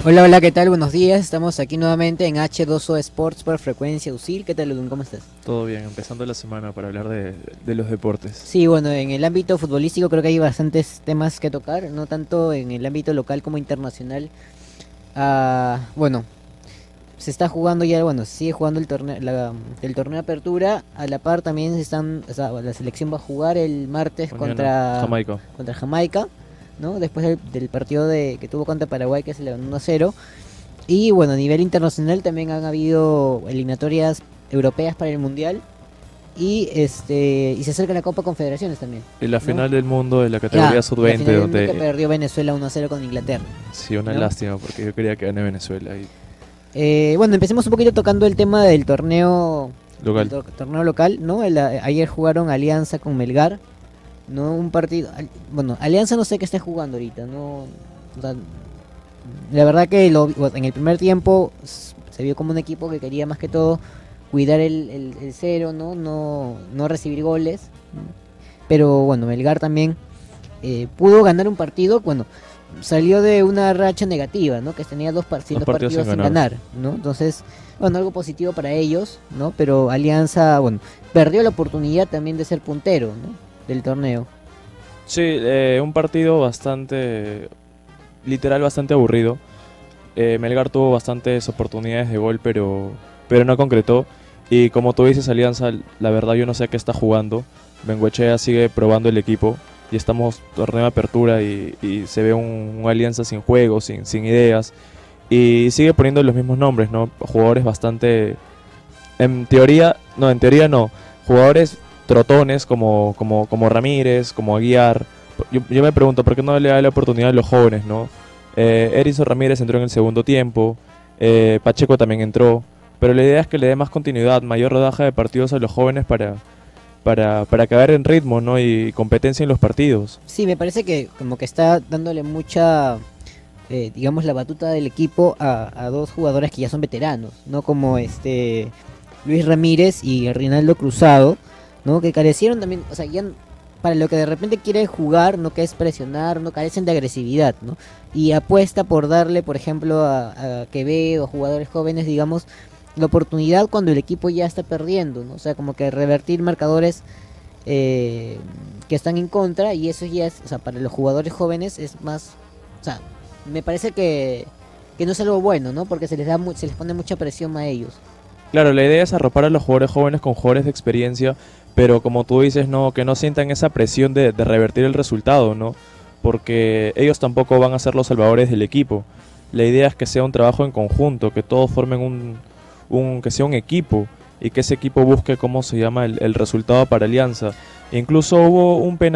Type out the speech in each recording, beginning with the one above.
Hola, hola, ¿qué tal? Buenos días. Estamos aquí nuevamente en H2O Sports por Frecuencia UCIL. ¿Qué tal, Ludun? ¿Cómo estás? Todo bien, empezando la semana para hablar de los deportes. Sí, bueno, en el ámbito futbolístico creo que hay bastantes temas que tocar, no tanto en el ámbito local como internacional. Bueno, se está jugando ya, bueno, se sigue jugando el torneo de apertura. A la par también o sea, la selección va a jugar el martes Mañana, Jamaica. contra Jamaica, ¿no? Después del partido que tuvo contra Paraguay, que se le ganó 1-0. Y bueno, a nivel internacional también han habido eliminatorias europeas para el Mundial. Y se acerca la Copa Confederaciones también, Y la ¿no? final del mundo de la categoría La sub-20, final del mundo que donde perdió Venezuela 1-0 con Inglaterra, sí, una ¿no? lástima, porque yo quería que gane Venezuela y Bueno, empecemos un poquito tocando el tema del local. torneo local, ¿no? Ayer jugaron Alianza con Melgar, ¿no? Un partido, bueno, Alianza no sé qué está jugando ahorita, ¿no? O sea, la verdad que en el primer tiempo se vio como un equipo que quería más que todo cuidar el cero, ¿no? No recibir goles. Pero bueno, Melgar también pudo ganar un partido. Bueno, salió de una racha negativa, ¿no? Que tenía dos Dos partidos partidos sin sin ganar. ganar, ¿no? Entonces, bueno, algo positivo para ellos, ¿no? Pero Alianza, bueno, perdió la oportunidad también de ser puntero, ¿no? Del torneo. Sí, un partido bastante, literal, bastante aburrido. Melgar tuvo bastantes oportunidades de gol, pero no concretó. Y como tú dices, Alianza, la verdad yo no sé a qué está jugando. Bengoechea sigue probando el equipo y estamos torneo de apertura y se ve un Alianza sin juego, sin ideas. Y sigue poniendo los mismos nombres, ¿no? Jugadores bastante... en teoría no. Jugadores trotones como Ramírez, como Aguiar. Yo me pregunto, ¿por qué no le da la oportunidad a los jóvenes, no? Erinson Ramírez entró en el segundo tiempo, Pacheco también entró, pero la idea es que le dé más continuidad, mayor rodaje de partidos a los jóvenes para caer en ritmo, ¿no? Y competencia en los partidos. Sí, me parece que como que está dándole mucha, digamos, la batuta del equipo a dos jugadores que ya son veteranos, ¿no? Como Luis Ramírez y Rinaldo Cruzado, ¿no? Que carecieron también, o sea, para lo que de repente quiere jugar, no que es presionar, no carecen de agresividad, ¿no? Y apuesta por darle, por ejemplo, a Quevedo, a jugadores jóvenes, digamos, la oportunidad cuando el equipo ya está perdiendo, ¿no? O sea, como que revertir marcadores que están en contra, y eso ya es, o sea, para los jugadores jóvenes es más, o sea, me parece que no es algo bueno, ¿no? Porque se les pone mucha presión a ellos. Claro, la idea es arropar a los jugadores jóvenes con jugadores de experiencia, pero como tú dices, no, que no sientan esa presión de revertir el resultado, ¿no? Porque ellos tampoco van a ser los salvadores del equipo. La idea es que sea un trabajo en conjunto, que todos formen que sea un equipo y que ese equipo busque cómo se llama el resultado para Alianza. Incluso hubo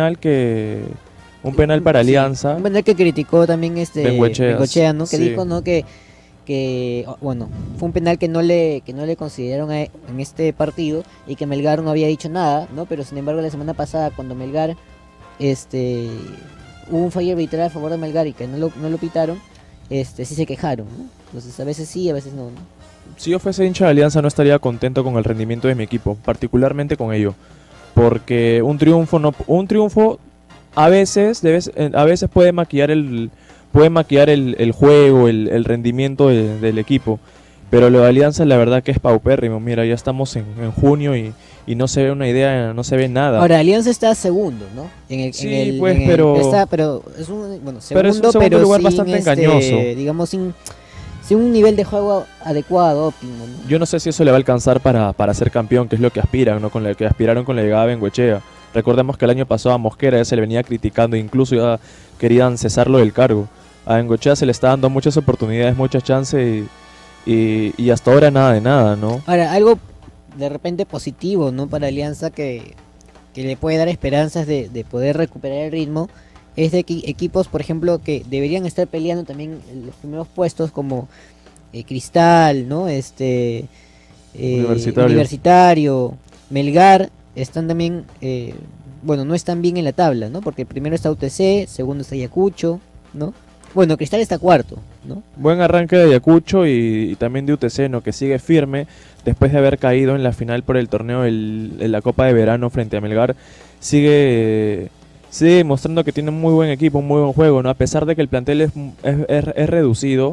un penal para Sí, Alianza. un penal que criticó también Bengoechea, Bengoechea, ¿no? Que sí. dijo, ¿no? Bueno, fue un penal que no le consideraron en este partido, y que Melgar no había dicho nada, ¿no? Pero sin embargo la semana pasada, cuando Melgar este hubo un fallo arbitral a favor de Melgar y que no lo pitaron, sí se quejaron, ¿no? Entonces a veces sí, a veces no, ¿no? Si yo fuese hincha de Alianza no estaría contento con el rendimiento de mi equipo, particularmente con ello, porque un triunfo a veces puede maquillar el juego, el rendimiento del equipo, pero lo de Alianza la verdad que es paupérrimo. Mira, ya estamos en junio y no se ve una idea, no se ve nada. Ahora, Alianza está segundo, ¿no? Sí, pues, pero pero es un, bueno, pero es un segundo, segundo pero lugar sin, bastante engañoso. digamos, sin un nivel de juego adecuado, óptimo, ¿no? Yo no sé si eso le va a alcanzar para ser campeón, que es lo que aspiran, ¿no? Con lo que aspiraron con la llegada de Bengoechea. Recordemos que el año pasado a Mosquera ya se le venía criticando, incluso ya querían cesarlo del cargo. A Bengoechea se le está dando muchas oportunidades, muchas chances y hasta ahora nada de nada, ¿no? Ahora, algo de repente positivo, ¿no? Para Alianza que le puede dar esperanzas de poder recuperar el ritmo, es de que equipos, por ejemplo, que deberían estar peleando también en los primeros puestos, como Cristal, ¿no? Universitario. Universitario, Melgar, están también, bueno, no están bien en la tabla, ¿no? Porque primero está UTC, segundo está Ayacucho, ¿no? Bueno, Cristal está cuarto, ¿no? Buen arranque de Ayacucho y también de UTC, ¿no? Que sigue firme después de haber caído en la final por el torneo en la Copa de Verano frente a Melgar. Sigue mostrando que tiene un muy buen equipo, un muy buen juego, ¿no? A pesar de que el plantel es reducido,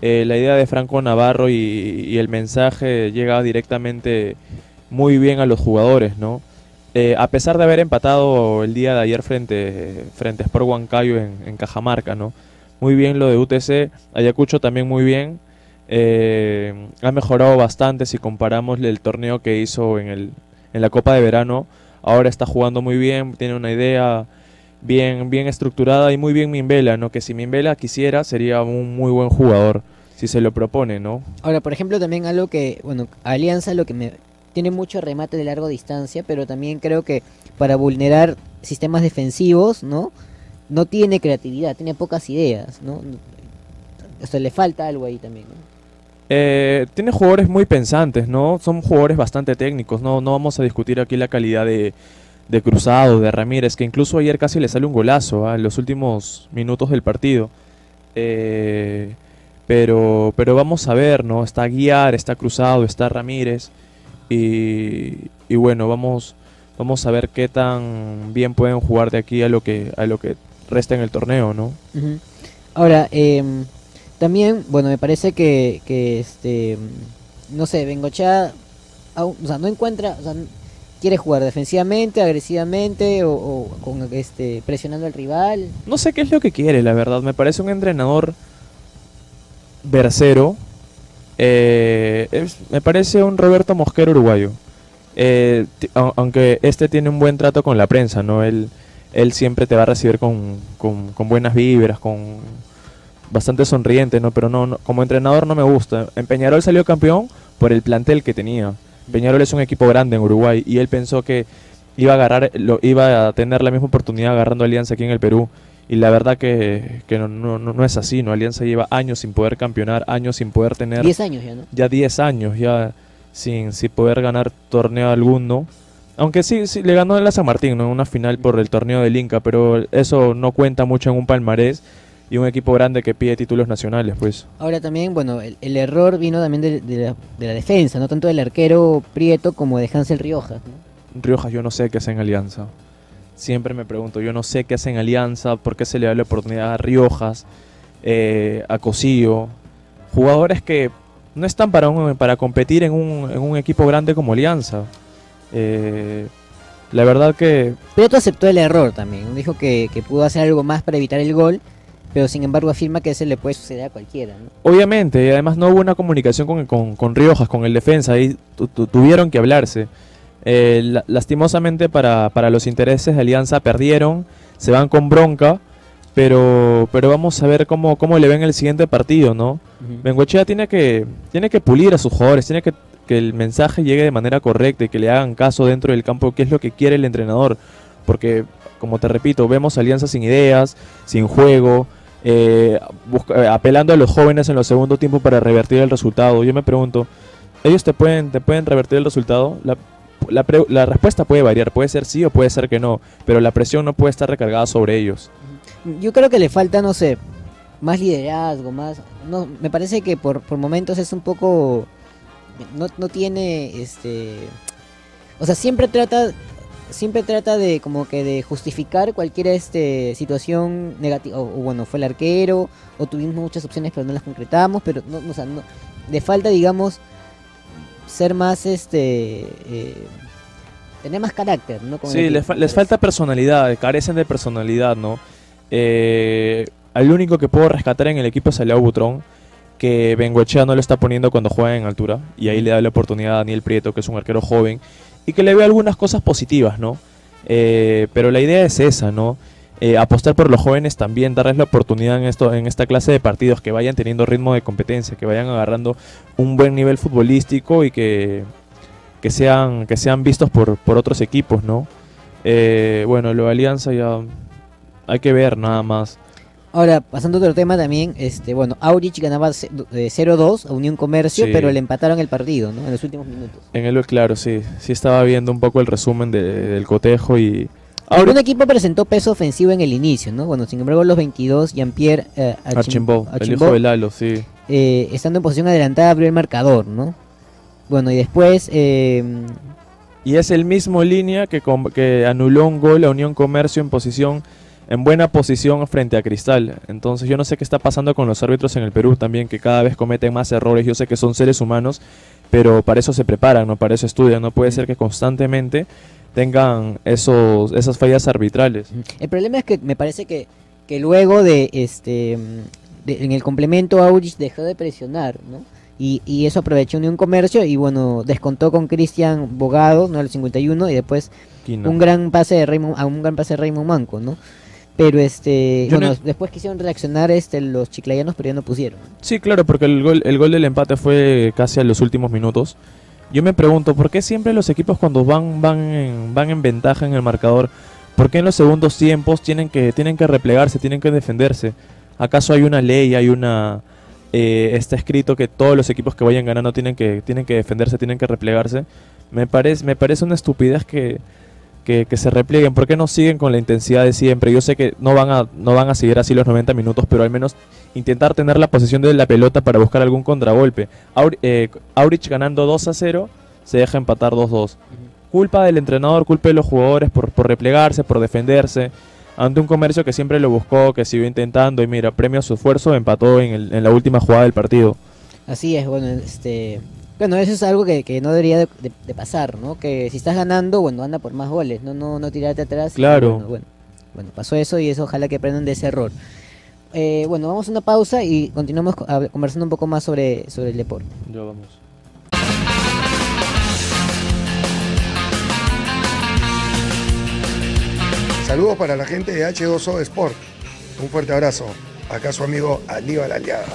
La idea de Franco Navarro y el mensaje llega directamente muy bien a los jugadores, ¿no? A pesar de haber empatado el día de ayer frente a Sport Huancayo en Cajamarca, ¿no? Muy bien lo de UTC, Ayacucho también muy bien. Ha mejorado bastante si comparamos el torneo que hizo en la Copa de Verano. Ahora está jugando muy bien, tiene una idea bien estructurada y muy bien Minvela, ¿no? Que si Minvela quisiera sería un muy buen jugador, si se lo propone, ¿no? Ahora, por ejemplo, también algo que, bueno, Alianza lo que me tiene mucho remate de larga distancia, pero también creo que para vulnerar sistemas defensivos, ¿no? No tiene creatividad, tiene pocas ideas, ¿no? O sea, le falta algo ahí también, ¿no? Tiene jugadores muy pensantes, ¿no? Son jugadores bastante técnicos, ¿no? No vamos a discutir aquí la calidad de Cruzado, de Ramírez, que incluso ayer casi le sale un golazo, en los últimos minutos del partido. Pero vamos a ver, ¿no? Está Guiar, está Cruzado, está Ramírez. Y bueno, vamos a ver qué tan bien pueden jugar de aquí a lo que resta en el torneo, ¿no? Ujú. Ahora, también, bueno, me parece que no sé, Bengochea, o sea, no encuentra, o sea, quiere jugar defensivamente, agresivamente o con presionando al rival. No sé qué es lo que quiere, la verdad. Me parece un entrenador versero. Me parece un Roberto Mosquera uruguayo. Aunque tiene un buen trato con la prensa, ¿no? Él siempre te va a recibir con buenas vibras, bastante sonriente, ¿no? Pero no, como entrenador no me gusta. En Peñarol salió campeón por el plantel que tenía. Peñarol es un equipo grande en Uruguay y él pensó que iba a tener la misma oportunidad agarrando Alianza aquí en el Perú. Y la verdad que no es así, ¿no? Alianza lleva años sin poder campeonar, años sin poder tener... 10 años ya, ¿no? Ya 10 años, ya sin poder ganar torneo alguno. Aunque sí le ganó el San Martín, ¿no? En una final por el torneo del Inca, pero eso no cuenta mucho en un palmarés y un equipo grande que pide títulos nacionales, pues. Ahora también, bueno, el error vino también de la defensa, no tanto del arquero Prieto como de Hansel Riojas, ¿no? Riojas, yo no sé qué hace en Alianza. Siempre me pregunto, yo no sé qué hace en Alianza, por qué se le da la oportunidad a Riojas, a Cosío, jugadores que no están para competir en un equipo grande como Alianza. La verdad que... Prieto aceptó el error también, dijo que pudo hacer algo más para evitar el gol, pero sin embargo afirma que ese le puede suceder a cualquiera, ¿no? Obviamente, además no hubo una comunicación con Riojas, con el defensa, ahí tuvieron que hablarse. Lastimosamente para los intereses de Alianza perdieron, se van con bronca, pero vamos a ver cómo le ven el siguiente partido, ¿no? Bengoechea tiene que pulir a sus jugadores, tiene que el mensaje llegue de manera correcta y que le hagan caso dentro del campo, qué es lo que quiere el entrenador, porque como te repito, vemos Alianza sin ideas, sin juego, apelando a los jóvenes en los segundos tiempos para revertir el resultado. Yo me pregunto, ¿ellos te pueden revertir el resultado? La respuesta puede variar, puede ser sí o puede ser que no, pero la presión no puede estar recargada sobre ellos. Yo creo que le falta, no sé, más liderazgo, más... No, me parece que por momentos es un poco... No tiene, o sea, siempre trata de como que de justificar cualquier situación negativa, o bueno, fue el arquero, o tuvimos muchas opciones pero no las concretamos, pero no, o sea, no, le falta, digamos, ser más tener más carácter, ¿no? Sí, les falta personalidad, carecen de personalidad, ¿no? Al único que puedo rescatar en el equipo es a Leao Butrón, que Bengoechea no lo está poniendo cuando juega en altura, y ahí le da la oportunidad a Daniel Prieto, que es un arquero joven, y que le ve algunas cosas positivas, ¿no? Pero la idea es esa, ¿no? Apostar por los jóvenes también, darles la oportunidad en esta clase de partidos, que vayan teniendo ritmo de competencia, que vayan agarrando un buen nivel futbolístico y que sean vistos por otros equipos, ¿no? Bueno, lo de Alianza ya hay que ver nada más. Ahora, pasando a otro tema también, bueno, Aurich ganaba 0-2 a Unión Comercio, Sí. pero le empataron el partido, ¿no? En los últimos minutos. Claro, sí estaba viendo un poco el resumen del cotejo y... Algún equipo presentó peso ofensivo en el inicio, ¿no? Bueno, sin embargo, los 22, Jean-Pierre Archimbaud, el hijo de Lalo, sí. estando en posición adelantada, abrió el marcador, ¿no? Bueno, y después... Y es el mismo línea que anuló un gol a Unión Comercio en posición en buena posición frente a Cristal. Entonces yo no sé qué está pasando con los árbitros en el Perú también, que cada vez cometen más errores. Yo sé que son seres humanos, pero para eso se preparan, ¿no? Para eso estudian. No puede ser que constantemente tengan esas fallas arbitrales. El problema es que me parece que luego en el complemento Aurich dejó de presionar, ¿no? Y eso aprovechó Unión Comercio y bueno, descontó con Cristian Bogado, ¿no? Al 51 y después Quino. un gran pase de Raymond Manco, ¿no? Pero después quisieron reaccionar los chiclayanos, pero ya no pusieron. Sí, claro, porque el gol del empate fue casi a los últimos minutos. Yo me pregunto, ¿por qué siempre los equipos cuando van en ventaja en el marcador, por qué en los segundos tiempos tienen que replegarse, tienen que defenderse? ¿Acaso hay una ley, está escrito que todos los equipos que vayan ganando tienen que defenderse, tienen que replegarse? Me parece una estupidez que se replieguen. ¿Por qué no siguen con la intensidad de siempre? Yo sé que no van a seguir así los 90 minutos, pero al menos intentar tener la posesión de la pelota para buscar algún contragolpe. Aurich ganando 2-0, se deja empatar 2-2. Culpa del entrenador, culpa de los jugadores por replegarse, por defenderse, ante un Comercio que siempre lo buscó, que siguió intentando y mira, premio a su esfuerzo, empató en la última jugada del partido. Así es, bueno, bueno, eso es algo que no debería de pasar, ¿no? Que si estás ganando, bueno, anda por más goles, no tirarte atrás. Claro. Bueno, pasó eso y eso ojalá que aprendan de ese error. Bueno, vamos a una pausa y continuamos conversando un poco más sobre el deporte. Ya vamos. Saludos para la gente de H2O Sport. Un fuerte abrazo. Acá su amigo Aníbal Aliaga.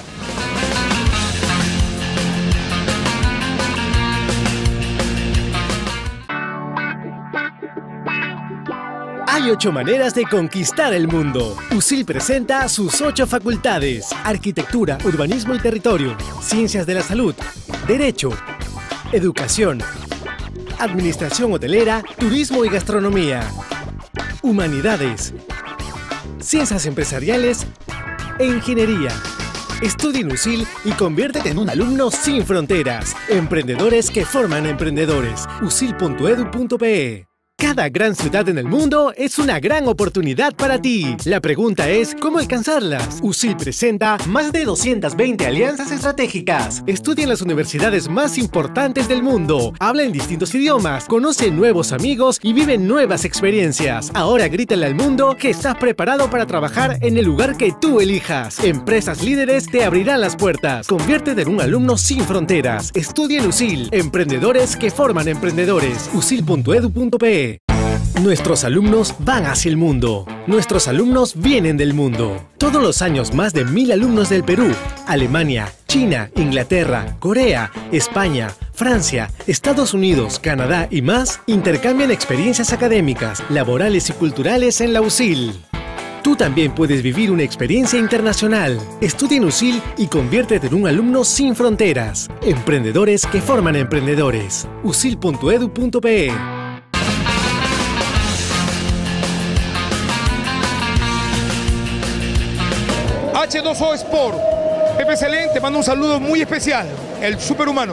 Hay 8 maneras de conquistar el mundo. USIL presenta sus 8 facultades: arquitectura, urbanismo y territorio, ciencias de la salud, derecho, educación, administración hotelera, turismo y gastronomía, humanidades, ciencias empresariales e ingeniería. Estudia en USIL y conviértete en un alumno sin fronteras. Emprendedores que forman emprendedores. usil.edu.pe. Cada gran ciudad en el mundo es una gran oportunidad para ti. La pregunta es, ¿cómo alcanzarlas? USIL presenta más de 220 alianzas estratégicas. Estudia en las universidades más importantes del mundo. Habla en distintos idiomas, conoce nuevos amigos y vive nuevas experiencias. Ahora grítale al mundo que estás preparado para trabajar en el lugar que tú elijas. Empresas líderes te abrirán las puertas. Conviértete en un alumno sin fronteras. Estudia en USIL. Emprendedores que forman emprendedores. usil.edu.pe. Nuestros alumnos van hacia el mundo. Nuestros alumnos vienen del mundo. Todos los años más de 1000 alumnos del Perú, Alemania, China, Inglaterra, Corea, España, Francia, Estados Unidos, Canadá y más intercambian experiencias académicas, laborales y culturales en la USIL. Tú también puedes vivir una experiencia internacional. Estudia en USIL y conviértete en un alumno sin fronteras. Emprendedores que forman emprendedores. usil.edu.pe. H2O Sport. Pepe Selén te manda un saludo muy especial. El superhumano.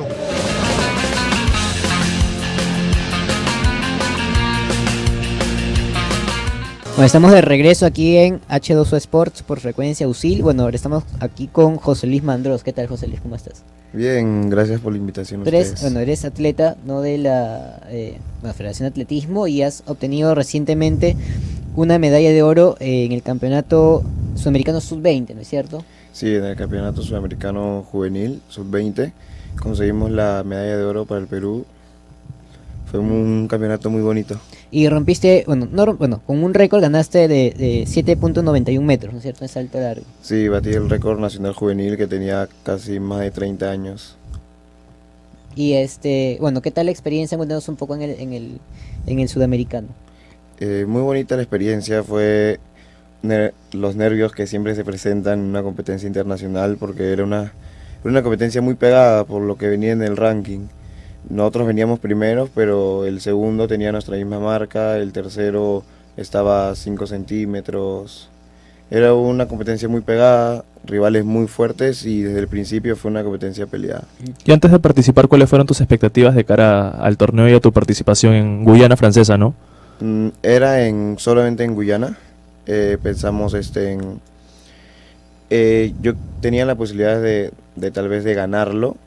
Bueno, estamos de regreso aquí en H2O Sports por frecuencia USIL. Bueno, ahora estamos aquí con José Luis Mandros. ¿Qué tal, José Luis? ¿Cómo estás? Bien, gracias por la invitación. Eres atleta, ¿no? De la Federación de Atletismo y has obtenido recientemente una medalla de oro en el Campeonato Sudamericano Sub-20, ¿no es cierto? Sí, en el Campeonato Sudamericano Juvenil Sub-20 conseguimos la medalla de oro para el Perú. Fue un campeonato muy bonito. Y rompiste, con un récord ganaste de 7.91 metros, ¿no es cierto? En salto largo. Sí, batí el récord nacional juvenil que tenía casi más de 30 años. Y ¿qué tal la experiencia? Cuéntanos un poco en el sudamericano. Muy bonita la experiencia, fue los nervios que siempre se presentan en una competencia internacional, porque era una competencia muy pegada por lo que venía en el ranking. Nosotros veníamos primeros, pero el segundo tenía nuestra misma marca, el tercero estaba a 5 centímetros. Era una competencia muy pegada, rivales muy fuertes y desde el principio fue una competencia peleada. Y antes de participar, ¿cuáles fueron tus expectativas de cara al torneo y a tu participación en Guyana Francesa, no? Era solamente en Guyana, pensamos yo tenía la posibilidad de tal vez de ganarlo.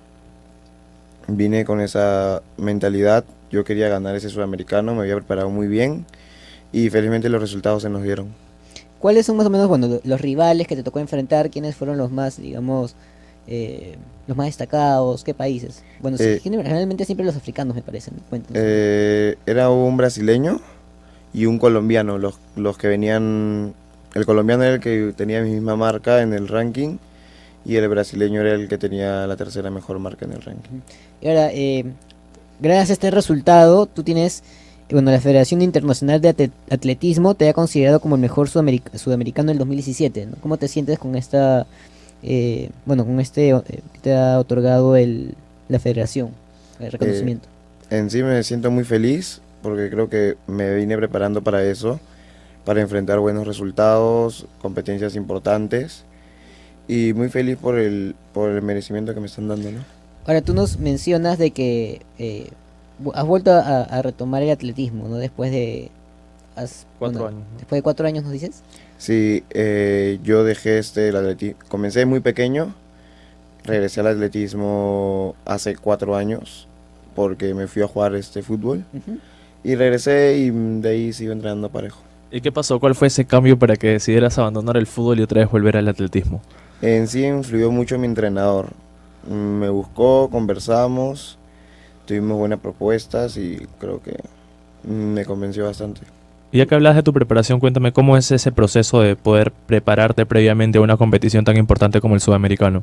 Vine con esa mentalidad, yo quería ganar ese sudamericano, me había preparado muy bien y felizmente los resultados se nos dieron. ¿Cuáles son más o menos, bueno, los rivales que te tocó enfrentar? ¿Quiénes fueron los más, digamos, los más destacados? ¿Qué países? Bueno, sí, generalmente siempre los africanos, me parecen. Cuéntanos. Era un brasileño y un colombiano, los que venían. El colombiano era el que tenía mi misma marca en el ranking y el brasileño era el que tenía la tercera mejor marca en el ranking. Y ahora, gracias a este resultado, tú tienes, bueno, la Federación Internacional de Atletismo te ha considerado como el mejor sudamericano del 2017, ¿no? ¿Cómo te sientes con esta, bueno, con que te ha otorgado la Federación, el reconocimiento? En sí me siento muy feliz porque creo que me vine preparando para eso, para enfrentar buenos resultados, competencias importantes y muy feliz por el merecimiento que me están dando, ¿no? Ahora, tú nos mencionas de que has vuelto a retomar el atletismo, ¿no? Después de 4 años, ¿no? Después de 4 años, ¿nos dices? Sí, yo dejé el atletismo, comencé muy pequeño, regresé al atletismo hace 4 años porque me fui a jugar fútbol y regresé y de ahí sigo entrenando parejo. ¿Y qué pasó? ¿Cuál fue ese cambio para que decidieras abandonar el fútbol y otra vez volver al atletismo? En sí influyó mucho mi entrenador. Me buscó, conversamos, tuvimos buenas propuestas y creo que me convenció bastante. Y ya que hablas de tu preparación, cuéntame cómo es ese proceso de poder prepararte previamente a una competición tan importante como el sudamericano.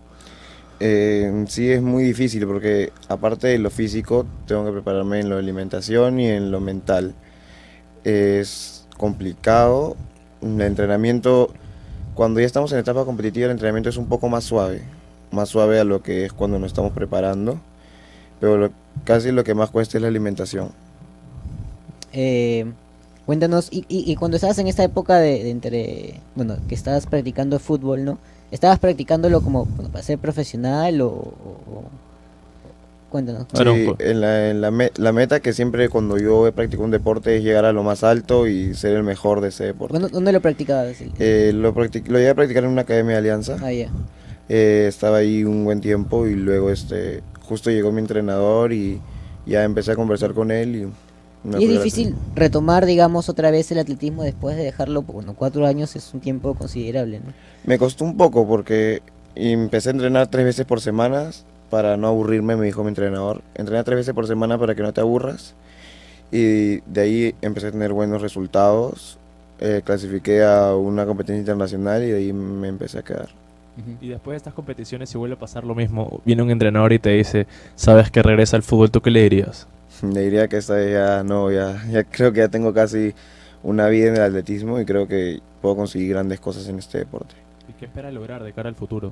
Sí es muy difícil porque aparte de lo físico tengo que prepararme en lo de alimentación y en lo mental. Es complicado, el entrenamiento, cuando ya estamos en etapa competitiva el entrenamiento es un poco más suave a lo que es cuando nos estamos preparando, pero casi lo que más cuesta es la alimentación. Cuéntanos, y cuando estabas en esta época bueno, que estabas practicando fútbol, ¿no? ¿Estabas practicándolo como bueno, para ser profesional o cuéntanos? Sí, la meta que siempre cuando yo he practicado un deporte es llegar a lo más alto y ser el mejor de ese deporte. ¿Dónde lo practicabas? Lo llegué a practicar en una academia de Alianza. Ah, ya. Estaba ahí un buen tiempo y luego justo llegó mi entrenador y ya empecé a conversar con él. Y es difícil retomar, digamos, otra vez el atletismo después de dejarlo, bueno, 4 años es un tiempo considerable, ¿no? Me costó un poco porque empecé a entrenar 3 veces por semana para no aburrirme, me dijo mi entrenador. Entrena 3 veces por semana para que no te aburras. Y de ahí empecé a tener buenos resultados. Clasifiqué a una competencia internacional y de ahí me empecé a quedar. Y después de estas competiciones, si vuelve a pasar lo mismo, viene un entrenador y te dice, sabes que regresa al fútbol, ¿tú qué le dirías? Le diría que ya creo que ya tengo casi una vida en el atletismo y creo que puedo conseguir grandes cosas en este deporte. ¿Y qué espera lograr de cara al futuro?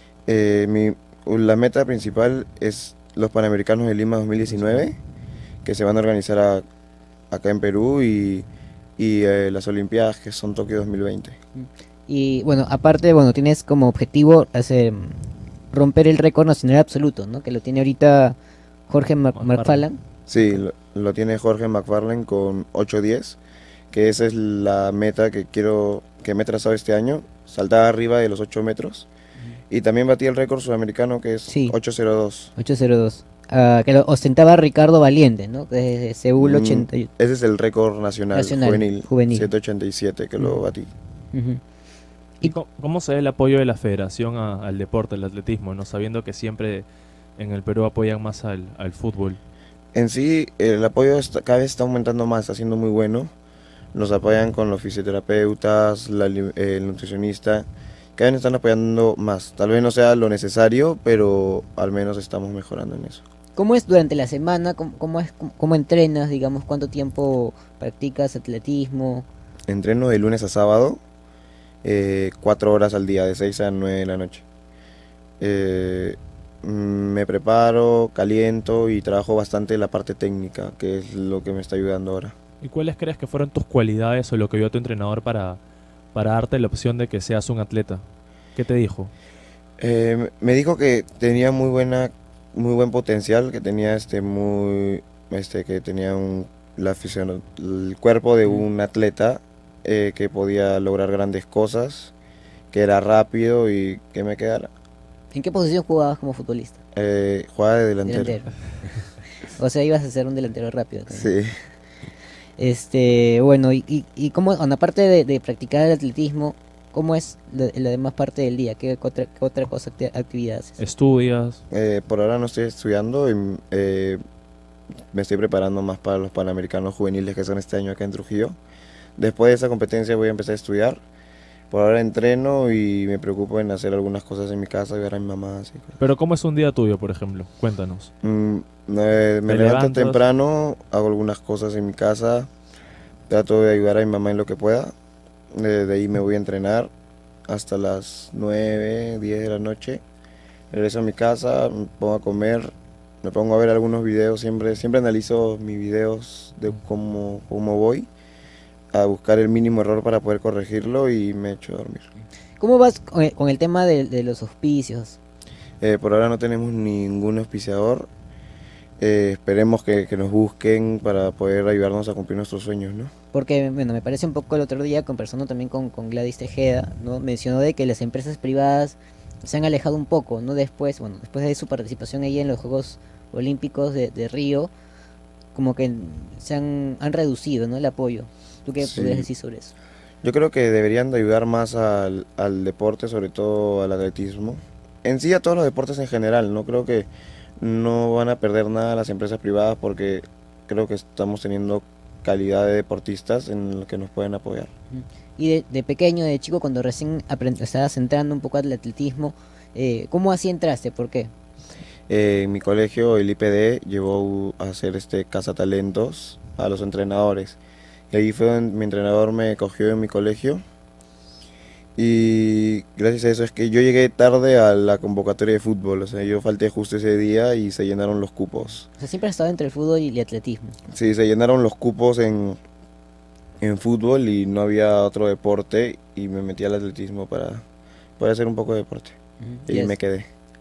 La meta principal es los Panamericanos de Lima 2019, que se van a organizar acá en Perú y las Olimpiadas que son Tokio 2020. Y bueno, aparte, bueno, tienes como objetivo romper el récord nacional absoluto, ¿no? Que lo tiene ahorita Jorge McFarlane. Sí, lo tiene Jorge McFarlane con 8:10, que esa es la meta que me he trazado este año, saltar arriba de los 8 metros. Y también batí el récord sudamericano que es 8:02. 8:02. Que lo ostentaba Ricardo Valiente, ¿no? Desde Seúl 88. Ese es el récord nacional juvenil. 7:87 que lo batí. ¿Y cómo se ve el apoyo de la federación al deporte, al atletismo, no sabiendo que siempre en el Perú apoyan más al fútbol? En sí, el apoyo cada vez está aumentando más, está siendo muy bueno. Nos apoyan con los fisioterapeutas, el nutricionista. Cada vez nos están apoyando más. Tal vez no sea lo necesario, pero al menos estamos mejorando en eso. ¿Cómo es durante la semana? ¿Cómo entrenas, digamos? ¿Cuánto tiempo practicas atletismo? Entreno de lunes a sábado, 4 horas al día, de 6 a 9 de la noche. Me preparo, caliento y trabajo bastante la parte técnica, que es lo que me está ayudando ahora. ¿Y cuáles crees que fueron tus cualidades o lo que vio tu entrenador para darte la opción de que seas un atleta? ¿Qué te dijo? Me dijo que tenía muy buen potencial, que tenía el cuerpo de un atleta, que podía lograr grandes cosas, que era rápido y que me quedara. ¿En qué posición jugabas como futbolista? Jugaba de delantero. O sea, ibas a ser un delantero rápido también. Sí. Bueno, y cómo, bueno, aparte de practicar el atletismo, ¿cómo es la demás parte del día? ¿Qué otra cosa, actividades? ¿Estudias? Por ahora no estoy estudiando y me estoy preparando más para los Panamericanos juveniles que son este año acá en Trujillo. Después de esa competencia voy a empezar a estudiar. Por ahora entreno y me preocupo en hacer algunas cosas en mi casa, ver a mi mamá. Así. Pero ¿cómo es un día tuyo, por ejemplo? Cuéntanos. Me levanto temprano, hago algunas cosas en mi casa, trato de ayudar a mi mamá en lo que pueda. De ahí me voy a entrenar hasta las 9, 10 de la noche. Regreso a mi casa, me pongo a comer, me pongo a ver algunos videos, siempre analizo mis videos de cómo voy, a buscar el mínimo error para poder corregirlo y me echo a dormir. ¿Cómo vas con el tema de los auspicios? Por ahora no tenemos ningún auspiciador. Esperemos que nos busquen para poder ayudarnos a cumplir nuestros sueños, ¿no? Porque, bueno, me parece un poco el otro día, conversando también con Gladys Tejeda, ¿no? Mencionó de que las empresas privadas se han alejado un poco, ¿no? Después de su participación ahí en los Juegos Olímpicos de Río, como que han reducido, ¿no? El apoyo. ¿Tú qué podrías decir sobre eso? Yo creo que deberían de ayudar más al deporte, sobre todo al atletismo. En sí a todos los deportes en general, ¿no? Creo que no van a perder nada las empresas privadas porque creo que estamos teniendo calidad de deportistas en los que nos pueden apoyar. Y de pequeño, de chico, cuando recién estabas entrando un poco al atletismo, ¿cómo así entraste? ¿Por qué? En mi colegio, el IPD, llevó a hacer cazatalentos a los entrenadores. Y ahí fue donde mi entrenador me cogió en mi colegio. Y gracias a eso es que yo llegué tarde a la convocatoria de fútbol. O sea, yo falté justo ese día y se llenaron los cupos. O sea, siempre has estado entre el fútbol y el atletismo. Sí, se llenaron los cupos en fútbol y no había otro deporte. Y me metí al atletismo para hacer un poco de deporte. Y me quedé.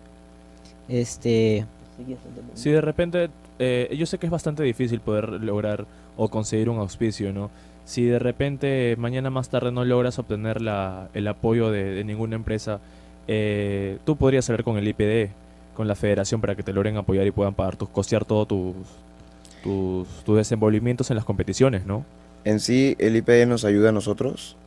Si de repente, yo sé que es bastante difícil poder lograr o conseguir un auspicio, ¿no? Si de repente mañana más tarde no logras obtener el apoyo de ninguna empresa, tú podrías hablar con el IPD, con la federación, para que te logren apoyar y puedan costear todos tus desenvolvimientos en las competiciones, ¿no? En sí, el IPD nos ayuda a nosotros,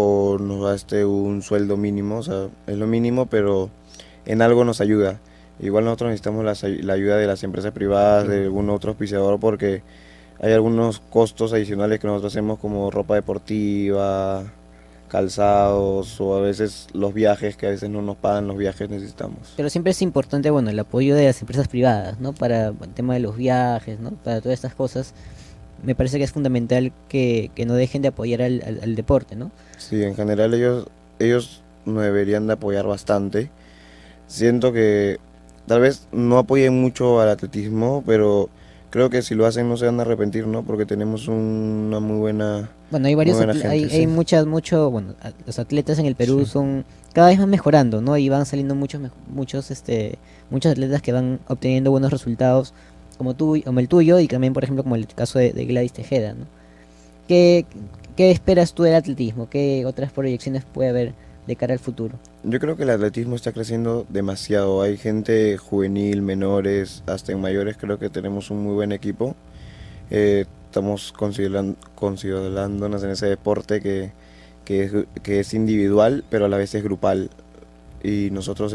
nos da un sueldo mínimo, o sea, es lo mínimo, pero en algo nos ayuda. Igual nosotros necesitamos la ayuda de las empresas privadas, de algún otro auspiciador, porque hay algunos costos adicionales que nosotros hacemos, como ropa deportiva, calzados, o a veces los viajes, que a veces no nos pagan los viajes, necesitamos. Pero siempre es importante, bueno, el apoyo de las empresas privadas, ¿no? Para el tema de los viajes, ¿no? Para todas estas cosas. Me parece que es fundamental que no dejen de apoyar al deporte, ¿no? Sí, en general ellos nos deberían de apoyar bastante. Siento que tal vez no apoyen mucho al atletismo, pero creo que si lo hacen no se van a arrepentir, ¿no? Porque tenemos una muy buena... Bueno, hay varios gente, hay bueno, los atletas en el Perú son cada vez más mejorando, ¿no? Y van saliendo muchos atletas que van obteniendo buenos resultados, como el tuyo, y también, por ejemplo, como el caso de Gladys Tejeda, ¿no? ¿Qué esperas tú del atletismo? ¿Qué otras proyecciones puede haber de cara al futuro? Yo creo que el atletismo está creciendo demasiado. Hay gente juvenil, menores, hasta en mayores. Creo que tenemos un muy buen equipo. Estamos considerándonos en ese deporte que es individual, pero a la vez es grupal. Y nosotros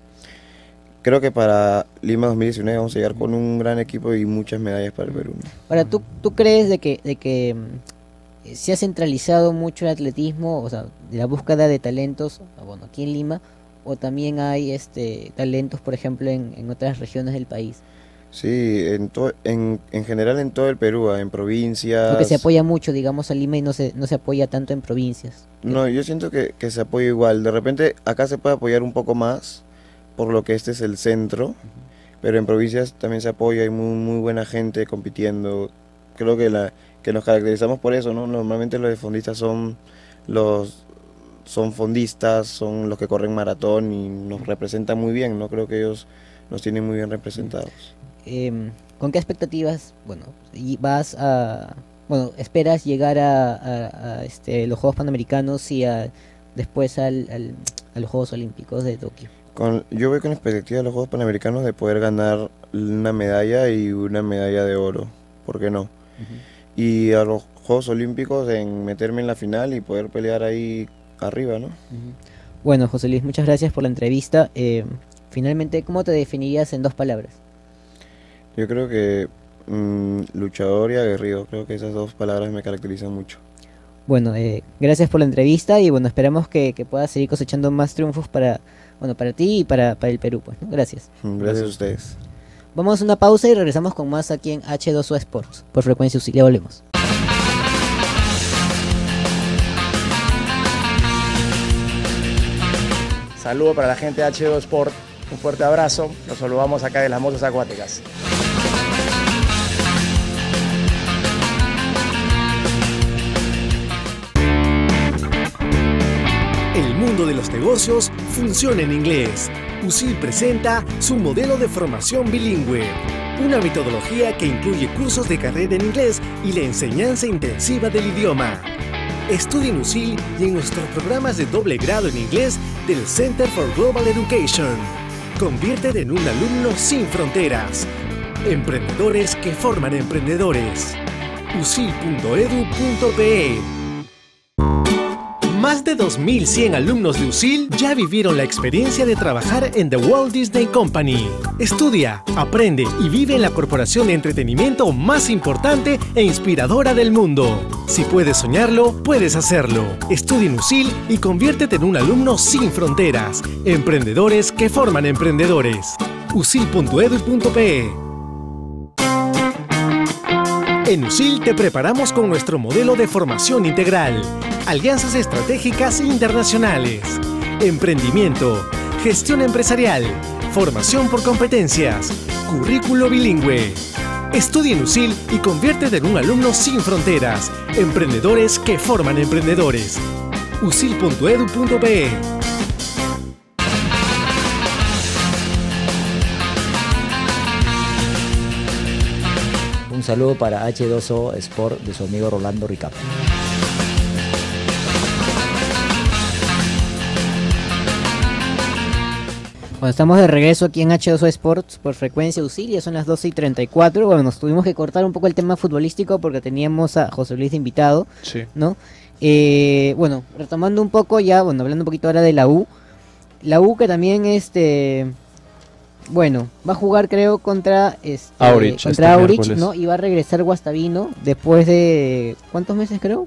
creo que para Lima 2019 vamos a llegar con un gran equipo y muchas medallas para el Perú, ¿no? Ahora, ¿tú crees de que se ha centralizado mucho el atletismo, o sea, de la búsqueda de talentos, bueno, aquí en Lima, o también hay talentos, por ejemplo, en otras regiones del país? Sí, en general en todo el Perú, en provincias... Porque se apoya mucho, digamos, a Lima y no se apoya tanto en provincias. No, yo siento que se apoya igual. De repente acá se puede apoyar un poco más, por lo que este es el centro, pero en provincias también se apoya, hay muy buena gente compitiendo. Creo que nos caracterizamos por eso, ¿no? Normalmente los fondistas son fondistas, son los que corren maratón y nos representan muy bien, ¿no? Creo que ellos nos tienen muy bien representados. ¿Con qué expectativas, bueno, vas a bueno, esperas llegar los Juegos Panamericanos y después a los Juegos Olímpicos de Tokio? Yo voy con la expectativa de los Juegos Panamericanos de poder ganar una medalla y una medalla de oro, ¿por qué no? Y a los Juegos Olímpicos en meterme en la final y poder pelear ahí arriba, ¿no? Bueno, José Luis, muchas gracias por la entrevista. Finalmente, ¿cómo te definirías en 2 palabras? Yo creo que luchador y aguerrido, creo que esas 2 palabras me caracterizan mucho. Bueno, gracias por la entrevista y bueno, esperamos que puedas seguir cosechando más triunfos para ti y para el Perú, pues, ¿no? Gracias. Gracias a ustedes. Vamos a una pausa y regresamos con más aquí en H2O Sports, por Frecuencia UCIL. Ya volvemos. Saludo para la gente de H2O Sport, un fuerte abrazo, los saludamos acá de las Mozas Acuáticas. El mundo de los negocios funciona en inglés. UCIL presenta su modelo de formación bilingüe, una metodología que incluye cursos de carrera en inglés y la enseñanza intensiva del idioma. Estudia en UCIL y en nuestros programas de doble grado en inglés del Center for Global Education. Conviértete en un alumno sin fronteras. Emprendedores que forman emprendedores. ucil.edu.pe. Más de 2.100 alumnos de UCIL ya vivieron la experiencia de trabajar en The Walt Disney Company. Estudia, aprende y vive en la corporación de entretenimiento más importante e inspiradora del mundo. Si puedes soñarlo, puedes hacerlo. Estudia en UCIL y conviértete en un alumno sin fronteras. Emprendedores que forman emprendedores. ucil.edu.pe. En UCIL te preparamos con nuestro modelo de formación integral. Alianzas estratégicas internacionales, emprendimiento, gestión empresarial, formación por competencias, currículo bilingüe. Estudia en UCIL y conviértete en un alumno sin fronteras. Emprendedores que forman emprendedores. ucil.edu.pe. Un saludo para H2O Sport de su amigo Rolando Ricapo. Bueno, estamos de regreso aquí en H2O Sports por Frecuencia UCIL, ya son las 12:34. Bueno, nos tuvimos que cortar un poco el tema futbolístico porque teníamos a José Luis de invitado, Sí. ¿no? Bueno, retomando un poco ya, bueno, hablando un poquito ahora de la U. La U que también, bueno, va a jugar creo contra Aurich, contra Aurich, miércoles. ¿no? Y va a regresar Guastavino después de, ¿cuántos meses creo?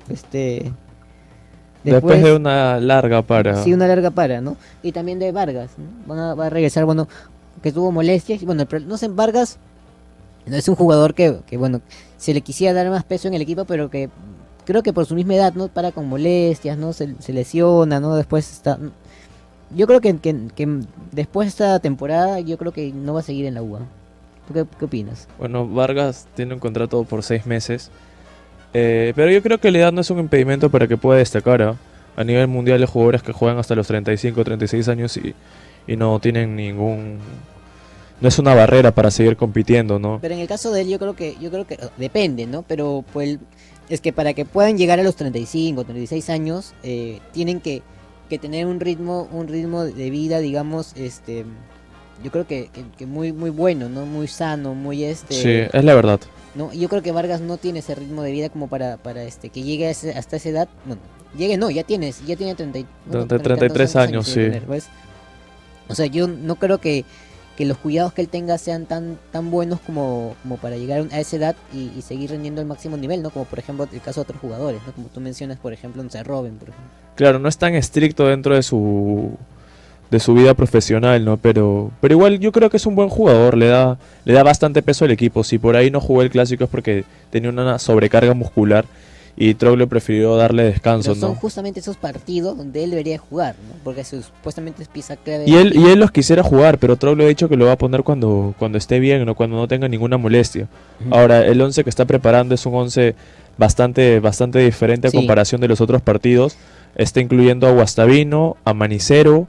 Después de una larga para... Sí, una larga para, ¿no? Y también de Vargas, ¿no? Va a regresar, bueno, que tuvo molestias. Y bueno, no sé, Vargas no es un jugador que, bueno, se le quisiera dar más peso en el equipo, pero que creo que por su misma edad, ¿no? Para con molestias, ¿no? Se lesiona, ¿no? Después está... Yo creo que después de esta temporada, yo creo que no va a seguir en la UA. ¿Tú qué opinas? Bueno, Vargas tiene un contrato por 6 meses. Pero yo creo que la edad no es un impedimento para que pueda destacar. A nivel mundial hay jugadores que juegan hasta los 35, 36 años y no tienen ningún... No es una barrera para seguir compitiendo, ¿no? Pero en el caso de él yo creo que depende, ¿no? Pero pues es que para que puedan llegar a los 35, 36 años, tienen que tener un ritmo de vida, digamos, yo creo que muy bueno, ¿no? Muy sano, muy Sí, es la verdad. ¿no? Y yo creo que Vargas no tiene ese ritmo de vida como para que llegue hasta esa edad. Bueno, ya tiene 33 años, sí. ¿Ves? O sea, yo no creo que los cuidados que él tenga sean tan buenos como para llegar a esa edad y seguir rendiendo al máximo nivel, ¿no? Como por ejemplo el caso de otros jugadores, ¿no? Como tú mencionas, por ejemplo, no sé, Robin, por ejemplo. Claro, no es tan estricto dentro de su vida profesional, ¿no? Pero igual yo creo que es un buen jugador, le da bastante peso al equipo. Si por ahí no jugó el clásico es porque tenía una sobrecarga muscular y Troglio prefirió darle descanso, Pero son ¿no? justamente esos partidos donde él debería jugar, ¿no? Porque supuestamente es pieza clave. Y él los quisiera jugar, pero Troglio ha dicho que lo va a poner cuando esté bien, ¿no? Cuando no tenga ninguna molestia. Ahora, el 11 que está preparando es un 11 bastante diferente a Sí. comparación de los otros partidos. Está incluyendo a Guastavino, a Manicero,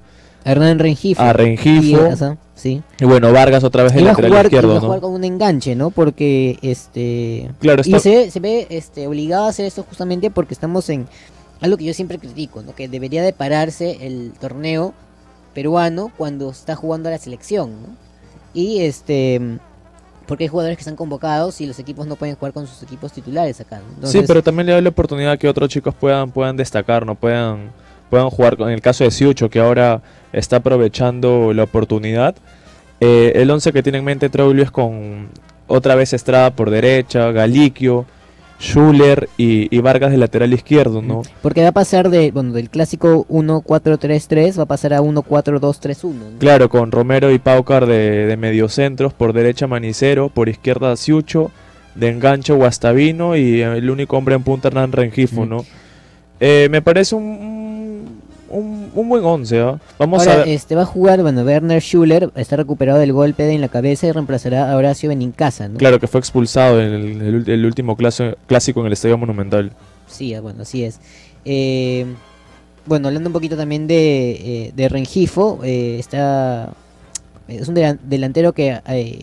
Hernán Rengifo. A Rengifo. Sí. Y bueno, Vargas otra vez el lateral izquierdo, iba a ¿no? jugar con un enganche, ¿no? Porque Claro, y se ve obligado a hacer esto justamente porque estamos en algo que yo siempre critico, ¿no? Que debería de pararse el torneo peruano cuando está jugando a la selección, ¿no? Y porque hay jugadores que están convocados y los equipos no pueden jugar con sus equipos titulares acá, ¿no? Entonces, sí, pero también le da la oportunidad que otros chicos puedan destacar, no puedan jugar. En el caso de Siucho, que ahora está aprovechando la oportunidad. El 11 que tiene en mente Troglio es con otra vez Estrada por derecha, Galiquio, Schuller y Vargas de lateral izquierdo, ¿no? Porque va a pasar del clásico 1-4-3-3, va a pasar a 1-4-2-3-1, ¿no? Claro, con Romero y Paucar de mediocentros, por derecha Manicero, por izquierda Siucho, de enganche Guastavino y el único hombre en punta Hernán Rengifo, ¿no? Me parece un buen 11, ¿eh? Vamos a ver. Va a jugar, Werner Schuller está recuperado del golpe en la cabeza y reemplazará a Horacio Benincasa, ¿no? Claro, que fue expulsado en el último clásico en el Estadio Monumental. Sí, así es. Hablando un poquito también de Rengifo, es un delantero que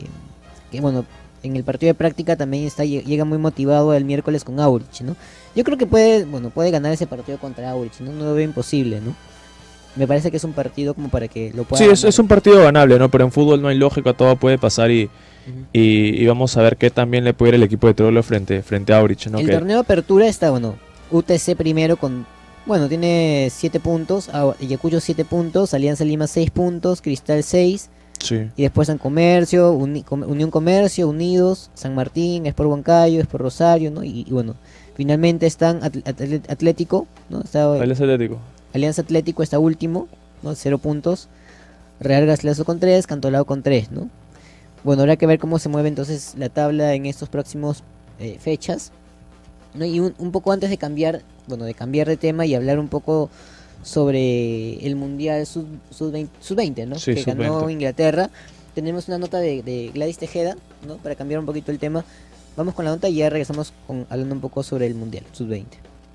en el partido de práctica también llega muy motivado el miércoles con Aurich, ¿no? Yo creo que puede ganar ese partido contra Aurich, ¿no? No lo veo imposible, ¿no? Me parece que es un partido como para que lo pueda Sí, ganar. es un partido ganable, ¿no? Pero en fútbol no hay lógica, todo puede pasar y vamos a ver qué también le puede ir el equipo de Troglio frente a Aurich, ¿no? El torneo de apertura está, UTC primero tiene 7 puntos, Ayacucho 7 puntos, Alianza Lima 6 puntos, Cristal 6. Sí. Y después San Comercio, Unión Comercio, Unidos, San Martín, Sport Huancayo, Sport Rosario, ¿no? Y finalmente están Atlético, ¿no? Alianza Atlético está último, ¿no? 0 puntos. Real Garcilaso con 3, Cantolao con 3, ¿no? Habrá que ver cómo se mueve entonces la tabla en estos próximos fechas, ¿no? Y un poco antes de cambiar de tema y hablar un poco sobre el Mundial Sub-20, ¿no? Sí, que Sub-20. ganó Inglaterra. Tenemos una nota de Gladys Tejeda, ¿no? Para cambiar un poquito el tema. Vamos con la nota y ya regresamos hablando un poco sobre el Mundial Sub-20.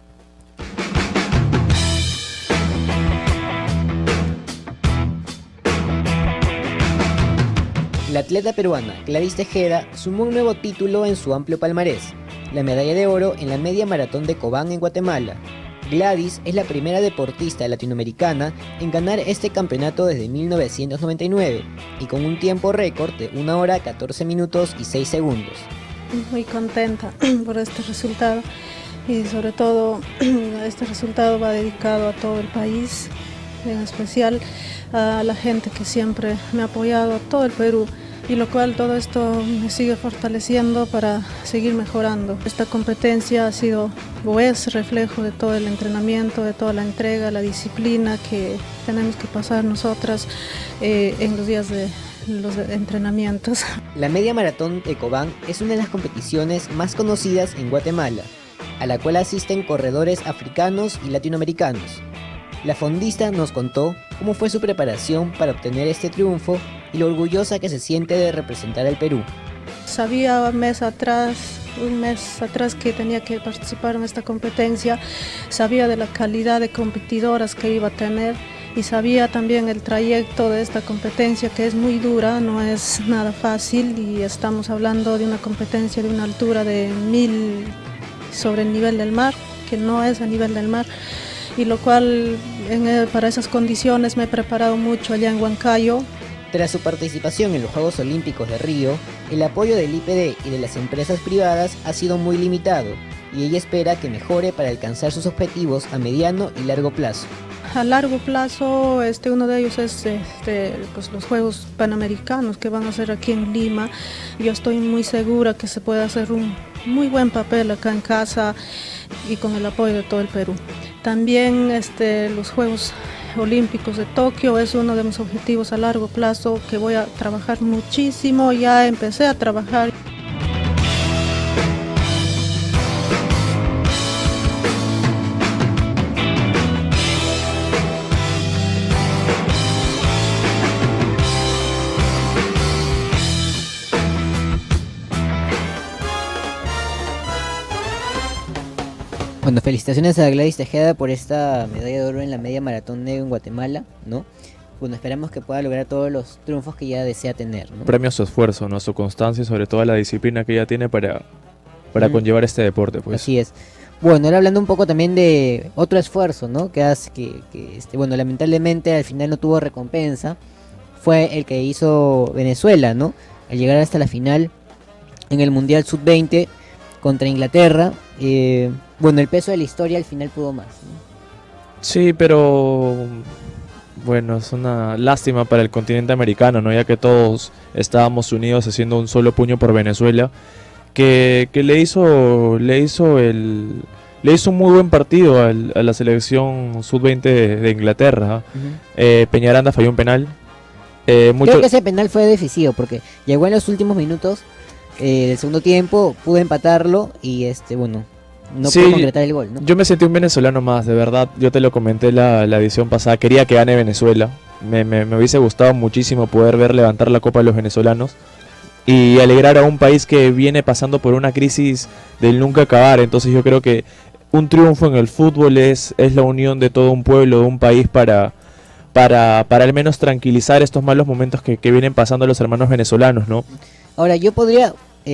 La atleta peruana Gladys Tejeda sumó un nuevo título en su amplio palmarés, la medalla de oro en la media maratón de Cobán en Guatemala. Gladys es la primera deportista latinoamericana en ganar este campeonato desde 1999 y con un tiempo récord de 1 hora 14 minutos y 6 segundos. Muy contenta por este resultado y sobre todo este resultado va dedicado a todo el país, en especial a la gente que siempre me ha apoyado, a todo el Perú, y lo cual todo esto me sigue fortaleciendo para seguir mejorando. Esta competencia ha sido o es reflejo de todo el entrenamiento, de toda la entrega, la disciplina que tenemos que pasar nosotras en los días de los entrenamientos. La media maratón de Cobán es una de las competiciones más conocidas en Guatemala, a la cual asisten corredores africanos y latinoamericanos. La fondista nos contó cómo fue su preparación para obtener este triunfo y lo orgullosa que se siente de representar al Perú. Sabía un mes atrás que tenía que participar en esta competencia, sabía de la calidad de competidoras que iba a tener y sabía también el trayecto de esta competencia, que es muy dura, no es nada fácil, y estamos hablando de una competencia de una altura de 1000 sobre el nivel del mar, que no es a nivel del mar, y lo cual para esas condiciones me he preparado mucho allá en Huancayo. Tras su participación en los Juegos Olímpicos de Río, el apoyo del IPD y de las empresas privadas ha sido muy limitado, y ella espera que mejore para alcanzar sus objetivos a mediano y largo plazo. A largo plazo, uno de ellos es pues los Juegos Panamericanos que van a ser aquí en Lima. Yo estoy muy segura que se puede hacer un muy buen papel acá en casa y con el apoyo de todo el Perú. También los Juegos Olímpicos de Tokio es uno de mis objetivos a largo plazo, que voy a trabajar muchísimo. Ya empecé a trabajar. Felicitaciones a Gladys Tejeda por esta medalla de oro en la media maratón en Guatemala, ¿no? bueno, esperamos que pueda lograr todos los triunfos que ya desea tener, ¿no? Premio a su esfuerzo, ¿no? A su constancia y sobre todo a la disciplina que ella tiene para conllevar este deporte, pues. Así es. Bueno, ahora hablando un poco también de otro esfuerzo, ¿no? Que hace bueno, lamentablemente al final no tuvo recompensa, fue el que hizo Venezuela, ¿no? Al llegar hasta la final en el Mundial Sub-20 contra Inglaterra. Bueno, el peso de la historia al final pudo más, ¿no? Sí, pero bueno, es una lástima para el continente americano, ¿no? Ya que todos estábamos unidos haciendo un solo puño por Venezuela, que le hizo un muy buen partido a la selección sub-20 de Inglaterra. Peñaranda falló un penal. Creo que ese penal fue decisivo porque llegó en los últimos minutos del segundo tiempo, pudo empatarlo y bueno, no pudo concretar el gol, ¿no? Yo me sentí un venezolano más, de verdad. Yo te lo comenté la edición pasada. Quería que gane Venezuela. Me hubiese gustado muchísimo poder ver levantar la copa de los venezolanos y alegrar a un país que viene pasando por una crisis del nunca acabar. Entonces yo creo que un triunfo en el fútbol es la unión de todo un pueblo, de un país para al menos tranquilizar estos malos momentos que vienen pasando los hermanos venezolanos, ¿no? Ahora, yo podría...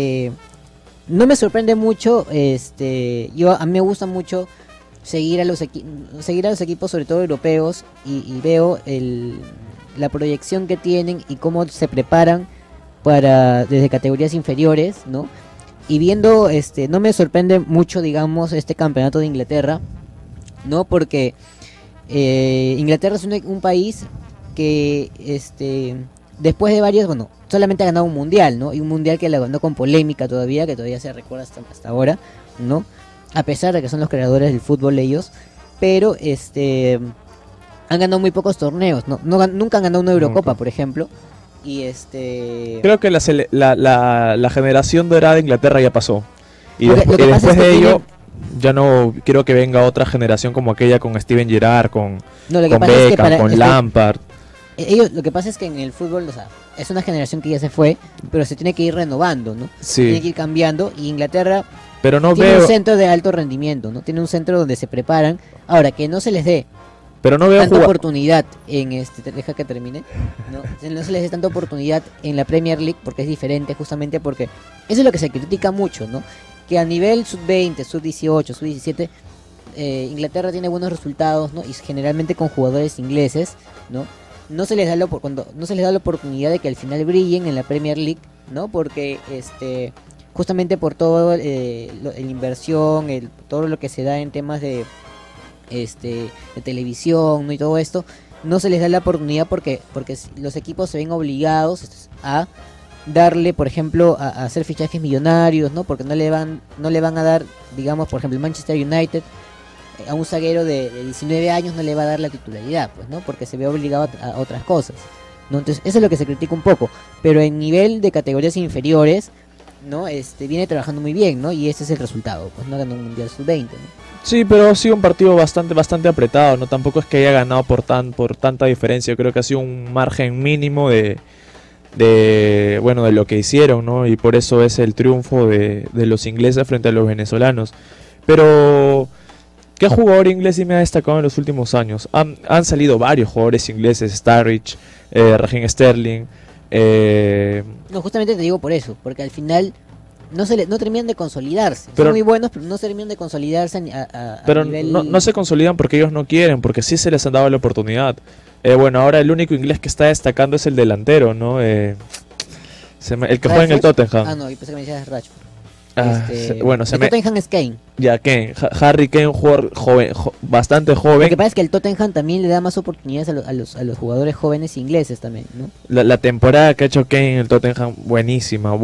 no me sorprende mucho, a mí me gusta mucho seguir a los equipos, sobre todo europeos, y veo la proyección que tienen y cómo se preparan desde categorías inferiores, ¿no? Y viendo, no me sorprende mucho, digamos, este campeonato de Inglaterra, ¿no? Porque Inglaterra es un país que, después de varios, bueno, solamente ha ganado un mundial, ¿no? Y un mundial que la ganó con polémica todavía, que todavía se recuerda hasta ahora, ¿no? A pesar de que son los creadores del fútbol ellos, pero han ganado muy pocos torneos, ¿no? Nunca han ganado una Eurocopa, por ejemplo. Y creo que la generación dorada de Inglaterra ya pasó. Y lo que después de ello ya no quiero que venga otra generación como aquella con Steven Gerrard, con Beckham, con Lampard. Lo que pasa es que en el fútbol, o sea, es una generación que ya se fue, pero se tiene que ir renovando, ¿no? Sí. Tiene que ir cambiando, y Inglaterra pero no tiene un centro de alto rendimiento, ¿no? Tiene un centro donde se preparan. Ahora, que no se les dé tanta oportunidad deja que termine, no se les dé tanta oportunidad en la Premier League, porque es diferente, justamente porque eso es lo que se critica mucho, ¿no? Que a nivel sub-20, sub-18, sub-17, Inglaterra tiene buenos resultados, ¿no? Y generalmente con jugadores ingleses, ¿no? No se les da la oportunidad de que al final brillen en la Premier League, ¿no? Porque justamente por todo la inversión, todo lo que se da en temas de televisión, ¿no? Y todo esto, no se les da la oportunidad porque los equipos se ven obligados a darle, por ejemplo, a hacer fichajes millonarios, ¿no? Porque no le van a dar, digamos, por ejemplo, el Manchester United a un zaguero de 19 años no le va a dar la titularidad, pues, ¿no? Porque se ve obligado a otras cosas, ¿no? Entonces, eso es lo que se critica un poco, pero en nivel de categorías inferiores, ¿no? Viene trabajando muy bien, ¿no? Y ese es el resultado, pues no ganó un Mundial Sub-20, ¿no? Sí, pero ha sido un partido bastante apretado, ¿no? Tampoco es que haya ganado por tanta diferencia. Yo creo que ha sido un margen mínimo de lo que hicieron, ¿no? Y por eso es el triunfo de los ingleses frente a los venezolanos. Pero ¿qué jugador inglés sí me ha destacado en los últimos años? Han salido varios jugadores ingleses, Sturridge, Raheem Sterling. No, justamente te digo por eso, porque al final no terminan de consolidarse. Pero, son muy buenos, pero no terminan de consolidarse pero nivel... no se consolidan porque ellos no quieren, porque sí se les han dado la oportunidad. Ahora el único inglés que está destacando es el delantero, ¿no? El que juega en el Tottenham. Ah, no, y pensé que me decías Rashford. Tottenham es Kane. Ya, Kane. Harry Kane, un jugador joven, bastante joven. Lo que pasa es que el Tottenham también le da más oportunidades a los jugadores jóvenes ingleses también, ¿no? La temporada que ha hecho Kane en el Tottenham, buenísima.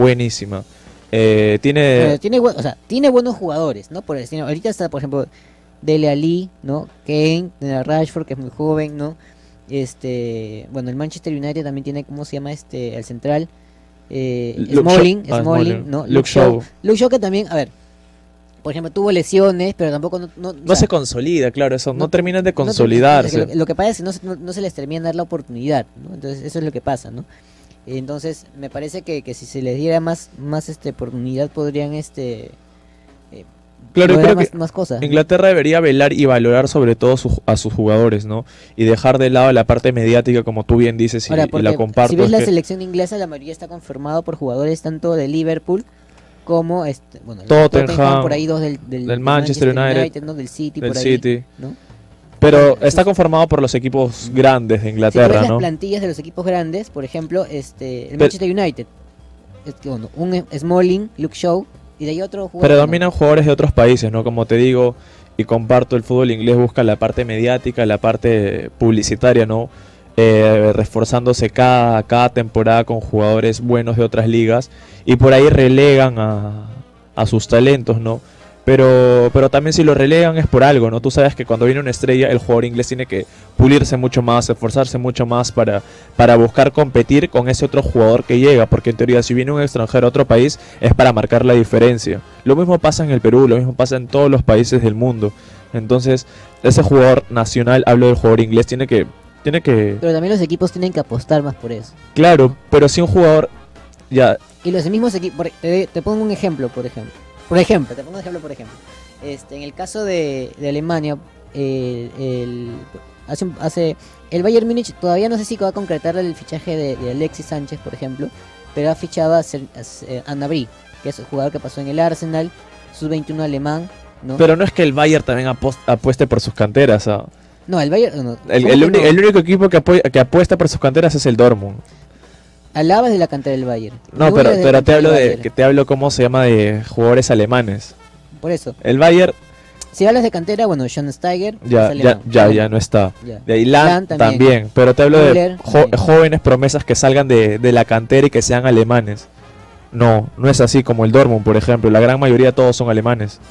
Tiene buenos jugadores, ¿no? Ahorita está, por ejemplo, Dele Alli, ¿no? Kane, Rashford, que es muy joven, ¿no? El Manchester United también tiene, ¿cómo se llama el central? Smalling, ¿no? Luke Shaw. Luke Shaw, que también, a ver, por ejemplo, tuvo lesiones, pero tampoco no se consolida, claro, eso no terminan de consolidarse. Lo que pasa es que no se les termina de dar la oportunidad, ¿no? Entonces eso es lo que pasa, ¿no? Entonces me parece que si se les diera más oportunidad podrían Claro, yo lograr creo que más cosas. Inglaterra debería velar y valorar sobre todo a sus jugadores, ¿no? Y dejar de lado la parte mediática, como tú bien dices, Ahora, y la comparto. si ves es la que selección inglesa, la mayoría está conformado por jugadores tanto de Liverpool como bueno, Tottenham, por ahí dos del Manchester United, ¿no? Del City, del por ahí, City. ¿no? Pero está conformado por los equipos grandes de Si tú Inglaterra, ves ¿no? las plantillas de los equipos grandes, por ejemplo, el Manchester United, bueno, un Smalling, Luke Shaw, y de ahí otro jugador. Pero dominan jugadores de otros países, ¿no? Como te digo, y comparto, el fútbol inglés busca la parte mediática, la parte publicitaria, ¿no? Reforzándose cada temporada con jugadores buenos de otras ligas, y por ahí relegan a sus talentos, ¿no? Pero también si lo relegan es por algo, ¿no? Tú sabes que cuando viene una estrella, el jugador inglés tiene que pulirse mucho más, esforzarse mucho más para buscar competir con ese otro jugador que llega, porque en teoría si viene un extranjero a otro país es para marcar la diferencia. Lo mismo pasa en el Perú, lo mismo pasa en todos los países del mundo. Entonces, ese jugador nacional, hablo del jugador inglés, tiene que... Pero también los equipos tienen que apostar más por eso. Claro, pero si un jugador... ya Y los mismos equipos... Te pongo un ejemplo, por ejemplo. En el caso de Alemania, el Bayern Múnich todavía no sé si va a concretar el fichaje de Alexis Sánchez, por ejemplo, pero ha fichado a Gnabry, que es el jugador que pasó en el Arsenal, sub-21 alemán, ¿no? Pero no es que el Bayern también apueste por sus canteras, ¿ah? No, el Bayern... No, el único equipo que apuesta por sus canteras es el Dortmund. Alabas de la cantera del Bayern. No, pero te hablo cómo se llama de jugadores alemanes. Por eso. El Bayern... Si hablas de cantera, bueno, Schweinsteiger ya no está. Ya. De ahí Lahm también. Pero te hablo Müller, de jóvenes promesas que salgan de la cantera y que sean alemanes. No es así como el Dortmund, por ejemplo. La gran mayoría todos son alemanes.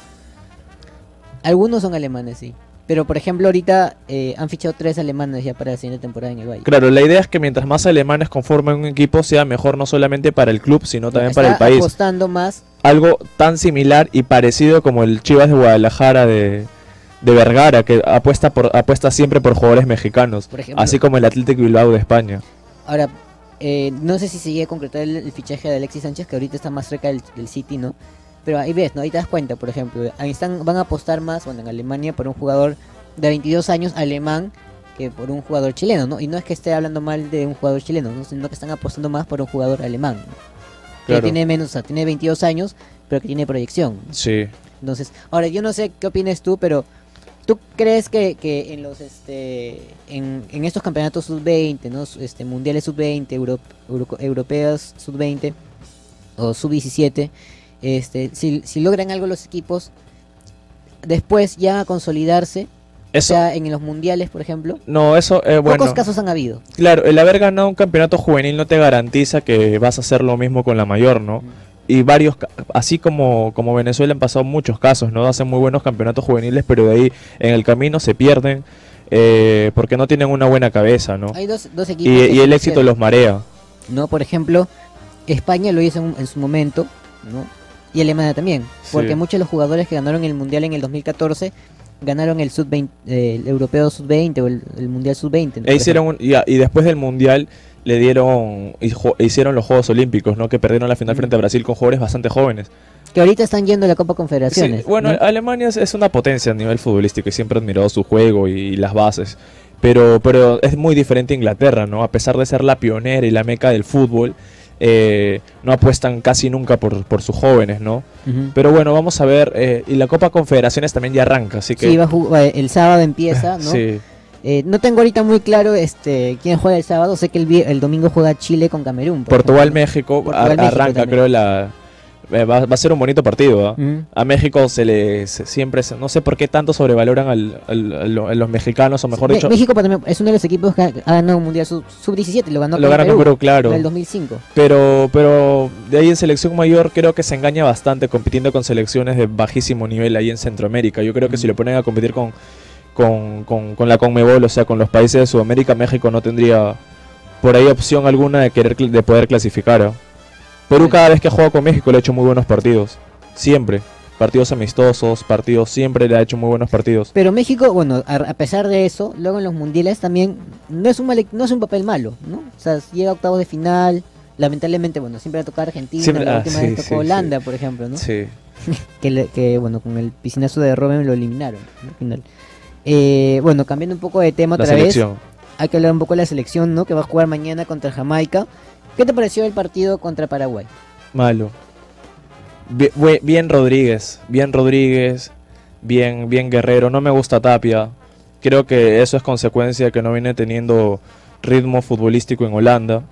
Algunos son alemanes, sí. Pero, por ejemplo, ahorita han fichado 3 alemanes ya para la siguiente temporada en el Bayern. Claro, la idea es que mientras más alemanes conformen un equipo, sea mejor no solamente para el club, sino también para el país. Apostando más. Algo tan similar y parecido como el Chivas de Guadalajara de Vergara, que apuesta siempre por jugadores mexicanos. Por ejemplo, así como el Athletic Bilbao de España. Ahora, no sé si se llega a concretar el fichaje de Alexis Sánchez, que ahorita está más cerca del City, ¿no? Pero ahí ves, ¿no? Ahí te das cuenta, por ejemplo, van a apostar más, bueno, en Alemania por un jugador de 22 años alemán que por un jugador chileno, ¿no? Y no es que esté hablando mal de un jugador chileno, ¿no? Sino que están apostando más por un jugador alemán, ¿no? Claro. Que tiene menos, o sea, tiene 22 años, pero que tiene proyección, ¿no? Sí. Entonces, ahora yo no sé qué opinas tú, pero ¿tú crees que en los en estos campeonatos sub-20, ¿no? Mundiales sub-20, europeos sub-20 o sub-17, si logran algo los equipos, después ya a consolidarse, eso, o sea, en los mundiales, por ejemplo? No, eso, bueno. Pocos casos han habido. Claro, el haber ganado un campeonato juvenil no te garantiza que vas a hacer lo mismo con la mayor, ¿no? Y varios, así como Venezuela, han pasado muchos casos, ¿no? Hacen muy buenos campeonatos juveniles, pero de ahí en el camino se pierden porque no tienen una buena cabeza, ¿no? Hay dos equipos y el éxito los marea. No, por ejemplo, España lo hizo en su momento, ¿no? Y Alemania también, porque Sí. muchos de los jugadores que ganaron el Mundial en el 2014 ganaron el sub-20, el Europeo sub-20 o el Mundial sub-20, ¿no? Y después del Mundial le dieron hicieron los Juegos Olímpicos, ¿no? Que perdieron la final frente a Brasil con jugadores bastante jóvenes. Que ahorita están yendo a la Copa Confederaciones. Sí, bueno, ¿no? Alemania es una potencia a nivel futbolístico y siempre he admirado su juego y las bases. Pero es muy diferente a Inglaterra, ¿no? A pesar de ser la pionera y la meca del fútbol, no apuestan casi nunca por sus jóvenes, ¿no? Uh-huh. Pero bueno, vamos a ver. Y la Copa Confederaciones también ya arranca, así que... Sí, el sábado empieza, ¿no? Sí. No tengo ahorita muy claro quién juega el sábado. Sé que el domingo juega Chile con Camerún. Portugal-México arranca, también. creo, va a ser un bonito partido, ¿eh? Uh-huh. A México siempre no sé por qué tanto sobrevaloran a los mexicanos, o mejor dicho... México también es uno de los equipos que ha ganado un Mundial sub-17, lo ganó Perú, claro. en el 2005. Pero de ahí en selección mayor creo que se engaña bastante compitiendo con selecciones de bajísimo nivel ahí en Centroamérica. Yo creo que si lo ponen a competir con la CONMEBOL, o sea, con los países de Sudamérica, México no tendría por ahí opción alguna de poder clasificar, ¿eh? Perú cada vez que ha jugado con México le ha hecho muy buenos partidos, siempre, partidos amistosos, siempre le ha hecho muy buenos partidos. Pero México, bueno, a pesar de eso, luego en los mundiales también no es un papel malo, ¿no? O sea, llega a octavos de final, lamentablemente, bueno, siempre ha tocado Argentina, Siempre- la última sí, vez tocó sí, Holanda, por ejemplo, ¿no? Sí. Que, bueno, con el piscinazo de Robben lo eliminaron, ¿no? Al final. Bueno, cambiando un poco de tema La otra vez, selección. hay que hablar un poco de la selección, ¿no? Que va a jugar mañana contra Jamaica. ¿Qué te pareció el partido contra Paraguay? Malo. Bien Rodríguez, bien Guerrero. No me gusta Tapia. Creo que eso es consecuencia de que no viene teniendo ritmo futbolístico en Holanda.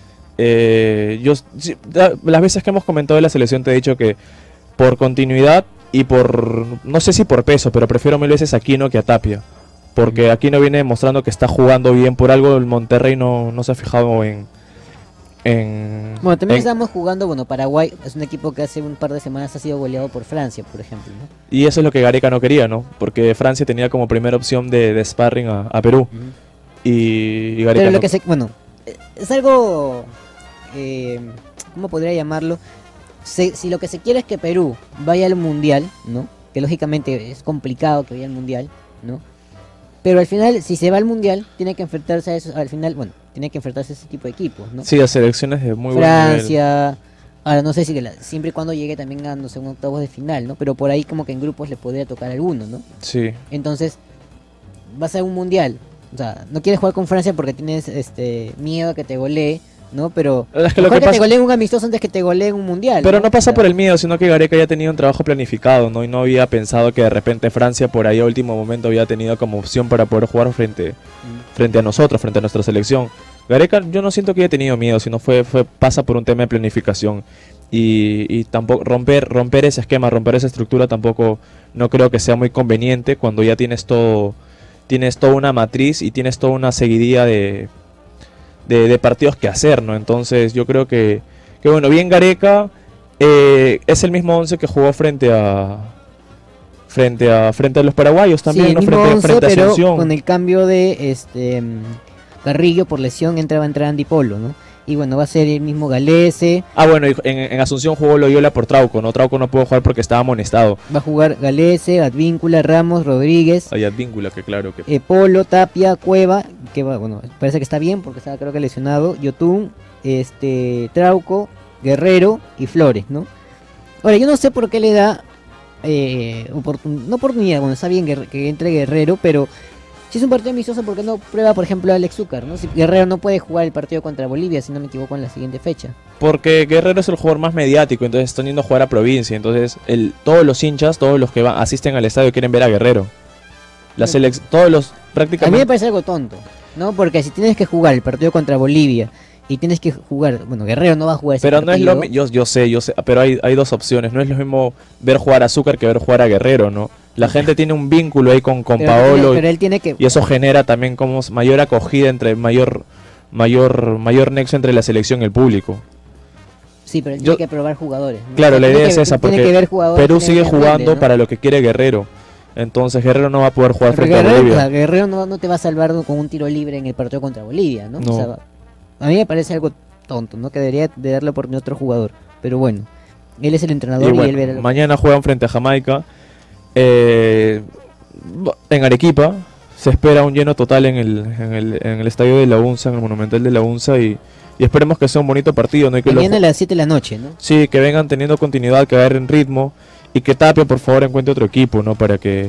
Las veces que hemos comentado de la selección te he dicho que por continuidad y por, no sé si por peso, pero prefiero mil veces a Aquino que a Tapia. Porque Aquino viene demostrando que está jugando bien. Por algo el Monterrey no se ha fijado en Bueno, también en- estábamos jugando, bueno, Paraguay es un equipo que hace un par de semanas ha sido goleado por Francia, por ejemplo, ¿no? Y eso es lo que Gareca no quería, ¿no? Porque Francia tenía como primera opción de sparring a Perú. Y Gareca Pero lo no. que bueno, es algo, ¿cómo podría llamarlo? Si lo que se quiere es que Perú vaya al Mundial, ¿no? Que lógicamente es complicado que vaya al Mundial, ¿no? Pero al final, si se va al Mundial, tiene que enfrentarse a eso, al final, bueno, tiene que enfrentarse a ese tipo de equipos, ¿no? Sí, a selecciones de muy buen nivel. Francia, ahora no sé si siempre y cuando llegue también a, no sé, un octavos de final, ¿no? Pero por ahí como que en grupos le podría tocar alguno, ¿no? Sí. Entonces, vas a un Mundial, o sea, no quieres jugar con Francia porque tienes miedo a que te golee, ¿no? Pero Es que lo mejor que que te pasa- goleen un amistoso antes que te goleen un Mundial. Pero no O pasa sea, por el miedo, sino que Gareca ya tenía un trabajo planificado, ¿no? Y no había pensado que de repente Francia por ahí a último momento había tenido como opción para poder jugar frente a nosotros, frente a nuestra selección. Gareca yo no siento que haya tenido miedo, sino pasa por un tema de planificación. Y tampoco romper ese esquema, romper esa estructura tampoco no creo que sea muy conveniente cuando ya tienes toda una matriz y tienes toda una seguidilla de partidos que hacer, ¿no? Entonces yo creo que bueno, bien Gareca, es el mismo 11 que jugó frente a los paraguayos también, sí, el ¿no? mismo Frente 11, a pero Asunción. con el cambio de Carrillo por lesión va a entrar Andy Polo, ¿no? Y bueno, va a ser el mismo Galese. Ah, bueno, y en Asunción jugó Loyola por Trauco, ¿no? Trauco no pudo jugar porque estaba amonestado. Va a jugar Galese, Advíncula, Ramos, Rodríguez, Hay Advíncula, que claro que... Polo, Tapia, Cueva, que bueno, parece que está bien porque estaba creo que lesionado, Yotun, Trauco, Guerrero y Flores, ¿no? Ahora, yo no sé por qué le da no oportunidad, bueno, está bien que entre Guerrero, pero si es un partido amistoso, ¿por qué no prueba, por ejemplo, a Alex Zúcar, ¿no? Si Guerrero no puede jugar el partido contra Bolivia, si no me equivoco, en la siguiente fecha. Porque Guerrero es el jugador más mediático, entonces están yendo a jugar a provincia. Entonces todos los hinchas, todos los que asisten al estadio quieren ver a Guerrero. Todos los A mí me prácticamente... parece algo tonto, ¿no? Porque si tienes que jugar el partido contra Bolivia y tienes que jugar, bueno, Guerrero no va a jugar ese Pero no es partido. lo mismo, yo sé, pero hay dos opciones. No es lo mismo ver jugar a Zúcar que ver jugar a Guerrero, ¿no? La gente tiene un vínculo ahí con Paolo pero él tiene que... y eso genera también como mayor acogida, mayor nexo entre la selección y el público. Sí, pero él Yo- tiene que probar jugadores, ¿no? Claro, la Tiene idea que- es esa, tiene porque que ver jugadores Perú que sigue tengan jugando grandes, ¿no? para lo que quiere Guerrero. Entonces Guerrero no va a poder jugar Pero frente a Guerrero, Bolivia. o sea, Guerrero no te va a salvar con un tiro libre en el partido contra Bolivia, ¿no? No. O sea, a mí me parece algo tonto, ¿no? Que debería de darle oportunidad a otro jugador. Pero bueno, él es el entrenador Y y, bueno, él verá lo- mañana juegan frente a Jamaica. En Arequipa se espera un lleno total en el estadio de la UNSA, en el Monumental de la UNSA. Y esperemos que sea un bonito partido, ¿no? Y que Mañana a las 7 de la noche, ¿no? sí, que vengan teniendo continuidad, que agarren ritmo. Y que Tapia, por favor, encuentre otro equipo, ¿no? Para que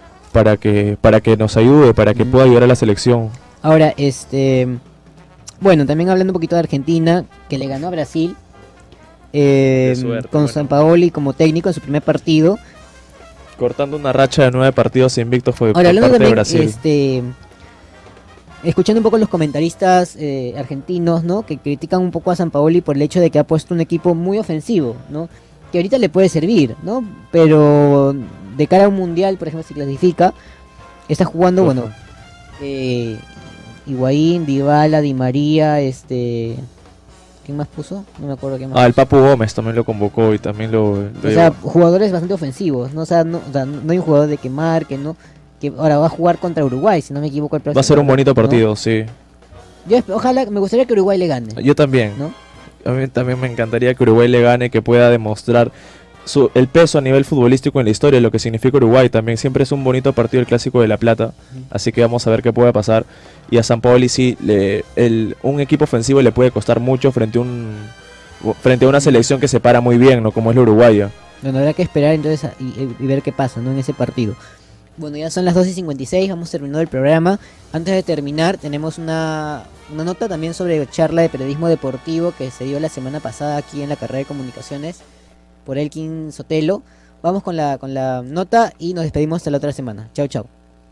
nos ayude, para que pueda ayudar a la selección. Ahora, bueno, también hablando un poquito de Argentina, que le ganó a Brasil, suerte, con bueno. Sampaoli como técnico en su primer partido. Cortando una racha de 9 partidos invictos fue por Ahora, hablando parte de también, Brasil. escuchando un poco los comentaristas argentinos, ¿no? Que critican un poco a Sampaoli por el hecho de que ha puesto un equipo muy ofensivo, ¿no? Que ahorita le puede servir, ¿no? Pero de cara a un mundial, por ejemplo, si clasifica, está jugando, Ojo. bueno, Higuaín, Dybala, Di María, ¿quién más puso? No me acuerdo quién más. El Papu Gómez también lo convocó y también lo O sea, llevó. jugadores bastante ofensivos, ¿no? O sea, no hay un jugador de que marque, ¿no? Que ahora va a jugar contra Uruguay, si no me equivoco. Va a ser un bonito partido, sí. Ojalá, me gustaría que Uruguay le gane. Yo también. ¿No? A mí también me encantaría que Uruguay le gane, que pueda demostrar el peso a nivel futbolístico en la historia, lo que significa Uruguay. También siempre es un bonito partido el Clásico de La Plata, así que vamos a ver qué puede pasar. y a Sampaoli sí, un equipo ofensivo le puede costar mucho frente a una selección que se para muy bien, ¿no? Como es la uruguaya. Bueno, habrá que esperar entonces y ver qué pasa, ¿no? En ese partido. Bueno, ya son las 2:56, vamos terminando el programa. Antes de terminar, tenemos una nota también sobre charla de periodismo deportivo que se dio la semana pasada aquí en la carrera de comunicaciones por Elkin Sotelo. Vamos con la nota y nos despedimos hasta la otra semana. Chau, chau.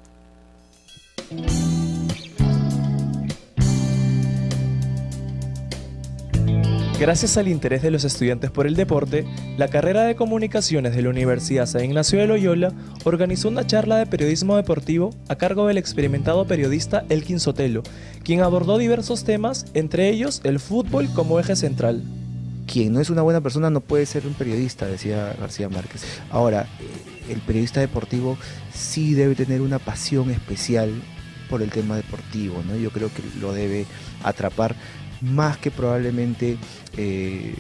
Gracias al interés de los estudiantes por el deporte, la carrera de comunicaciones de la Universidad San Ignacio de Loyola organizó una charla de periodismo deportivo a cargo del experimentado periodista Elkin Sotelo, quien abordó diversos temas, entre ellos el fútbol como eje central. Quien no es una buena persona no puede ser un periodista, decía García Márquez. Ahora, el periodista deportivo sí debe tener una pasión especial por el tema deportivo, ¿no? Yo creo que lo debe atrapar más que probablemente el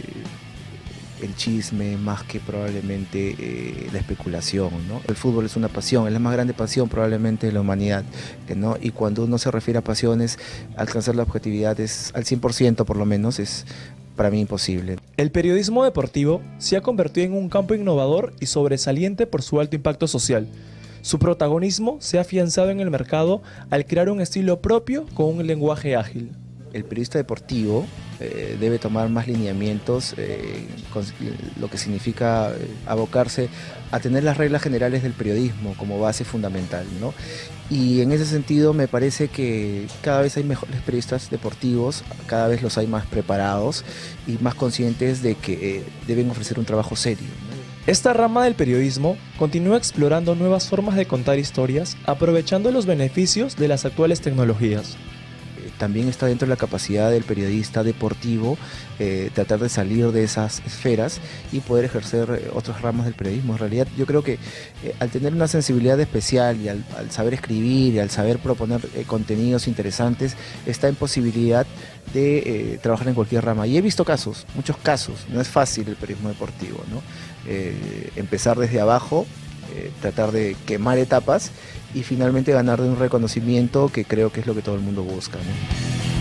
chisme, más que probablemente la especulación, ¿no? El fútbol es una pasión, es la más grande pasión probablemente de la humanidad, ¿no? Y cuando uno se refiere a pasiones, alcanzar la objetividad es al 100% por lo menos, es para mí imposible. El periodismo deportivo se ha convertido en un campo innovador y sobresaliente por su alto impacto social. Su protagonismo se ha afianzado en el mercado al crear un estilo propio con un lenguaje ágil. El periodista deportivo debe tomar más lineamientos, lo que significa abocarse a tener las reglas generales del periodismo como base fundamental, ¿no? Y en ese sentido me parece que cada vez hay mejores periodistas deportivos, cada vez los hay más preparados y más conscientes de que deben ofrecer un trabajo serio, ¿no? Esta rama del periodismo continúa explorando nuevas formas de contar historias, aprovechando los beneficios de las actuales tecnologías. También está dentro de la capacidad del periodista deportivo tratar de salir de esas esferas y poder ejercer otras ramas del periodismo. En realidad yo creo que al tener una sensibilidad especial y al saber escribir y al saber proponer contenidos interesantes, está en posibilidad de trabajar en cualquier rama. Y he visto casos, muchos casos, no es fácil el periodismo deportivo, ¿no? Empezar desde abajo, tratar de quemar etapas y finalmente ganar de un reconocimiento que creo que es lo que todo el mundo busca, ¿no?